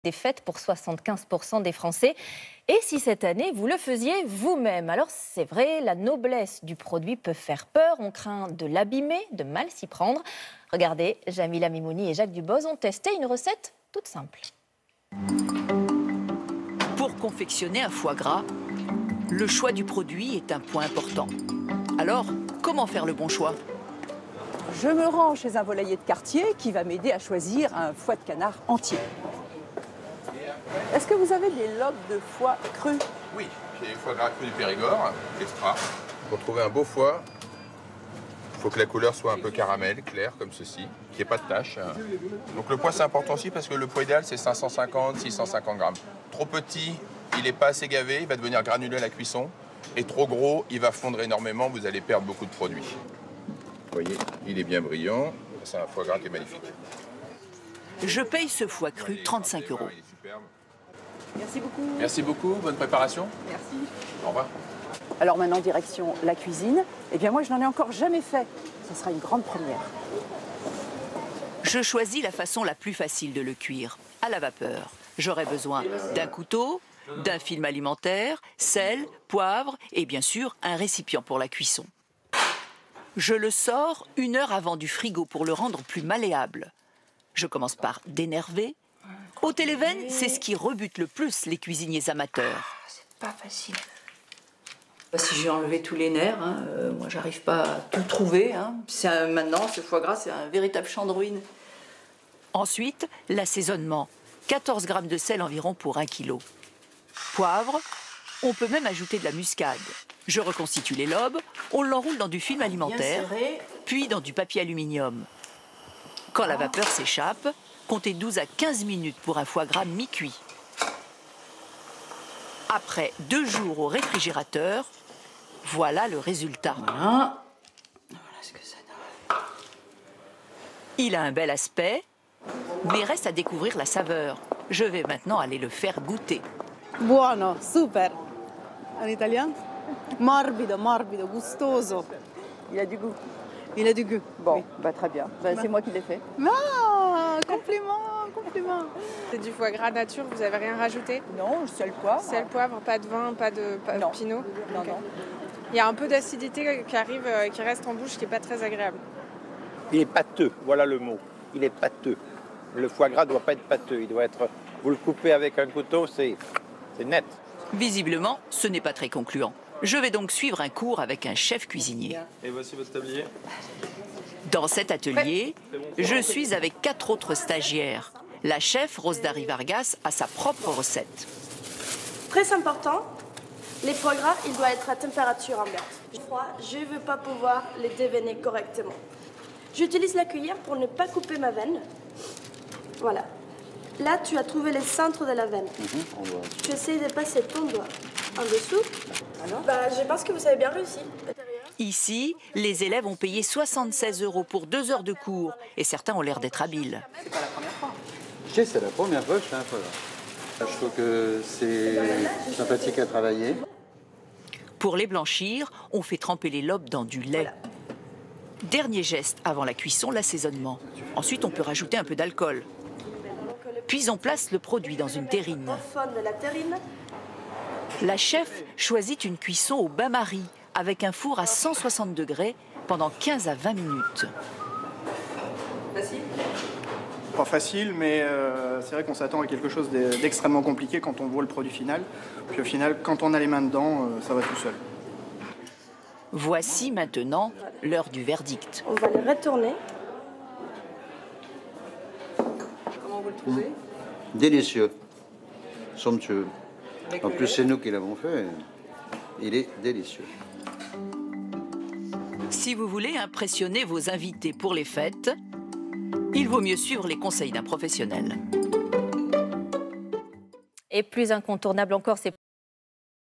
des fêtes pour 75% des Français. Et si cette année, vous le faisiez vous-même? Alors c'est vrai, la noblesse du produit peut faire peur. On craint de l'abîmer, de mal s'y prendre. Regardez, Jamila Mimouni et Jacques Duboz ont testé une recette toute simple. Pour confectionner un foie gras, le choix du produit est un point important. Alors, comment faire le bon choix? Je me rends chez un volailler de quartier qui va m'aider à choisir un foie de canard entier. Est-ce que vous avez des lobes de foie cru? Oui, j'ai le foie gras cru du Périgord, extra. Pour trouver un beau foie, il faut que la couleur soit un peu caramel, clair, comme ceci, qu'il n'y ait pas de taches. Donc le poids, c'est important aussi parce que le poids idéal, c'est 550, 650 grammes. Trop petit, il n'est pas assez gavé, il va devenir granuleux à la cuisson. Et trop gros, il va fondre énormément, vous allez perdre beaucoup de produits. Vous voyez, il est bien brillant. C'est un foie gras qui est magnifique. Je paye ce foie cru 35 €. Il est superbe. Merci beaucoup. Merci beaucoup, bonne préparation. Merci. Au revoir. Alors maintenant, direction la cuisine. Eh bien moi, je n'en ai encore jamais fait. Ce sera une grande première. Je choisis la façon la plus facile de le cuire, à la vapeur. J'aurai besoin d'un couteau, d'un film alimentaire, sel, poivre et bien sûr un récipient pour la cuisson. Je le sors 1 heure avant du frigo pour le rendre plus malléable. Je commence par dénerver. Ôter les veines, c'est ce qui rebute le plus les cuisiniers amateurs. C'est pas facile. Si j'ai enlevé tous les nerfs, moi j'arrive pas à tout trouver. Maintenant, ce foie gras, c'est un véritable champ de ruines. Ensuite, l'assaisonnement. 14 grammes de sel environ pour 1 kg. Poivre, on peut même ajouter de la muscade. Je reconstitue les lobes, on l'enroule dans du film alimentaire, puis dans du papier aluminium. Quand la vapeur s'échappe, comptez 12 à 15 minutes pour un foie gras mi-cuit. Après 2 jours au réfrigérateur, voilà le résultat. Voilà ce que ça donne. Il a un bel aspect, mais reste à découvrir la saveur. Je vais maintenant aller le faire goûter. Buono, super. En italien? Morbido, morbido, gustoso. Il a du goût. Il a du goût. Bon, Oui. bah, très bien. Bah, c'est moi qui l'ai fait. Ah, compliment, compliment. C'est du foie gras nature, vous avez rien rajouté? Non, seul poivre. Sel, poivre, pas de vin, pas de Non. pinot? Non, Ok. non. Il y a un peu d'acidité qui arrive, qui reste en bouche, qui n'est pas très agréable. Il est pâteux, voilà le mot. Il est pâteux. Le foie gras ne doit pas être pâteux. Il doit être. Vous le coupez avec un couteau, c'est net. Visiblement, ce n'est pas très concluant. Je vais donc suivre un cours avec un chef cuisinier. Et voici votre tablier. Dans cet atelier, je suis avec 4 autres stagiaires. La chef, Rosdary Vargas, a sa propre recette. Très important, les foie gras, ils doivent être à température ambiante. Je ne veux pas pouvoir les déveiner correctement. J'utilise la cuillère pour ne pas couper ma veine. Voilà. Là, tu as trouvé le centre de la veine. Tu essaies de passer ton doigt en dessous. Je pense que vous avez bien réussi. Ici, les élèves ont payé 76 € pour 2 heures de cours et certains ont l'air d'être habiles. C'est pas la première fois. C'est la première fois que je fais un foie gras. Je trouve que c'est sympathique à travailler. Pour les blanchir, on fait tremper les lobes dans du lait. Dernier geste avant la cuisson, l'assaisonnement. Ensuite, on peut rajouter un peu d'alcool. Puis on place le produit dans une terrine. Au fond de la terrine. La chef choisit une cuisson au bain-marie avec un four à 160 degrés pendant 15 à 20 minutes. Facile? Pas facile, mais c'est vrai qu'on s'attend à quelque chose d'extrêmement compliqué quand on voit le produit final. Puis au final, quand on a les mains dedans, ça va tout seul. Voici maintenant l'heure du verdict. On va le retourner. Comment vous le trouvez? Délicieux. Somptueux. En plus, c'est nous qui l'avons fait. Il est délicieux. Si vous voulez impressionner vos invités pour les fêtes, il vaut mieux suivre les conseils d'un professionnel. Et plus incontournable encore, c'est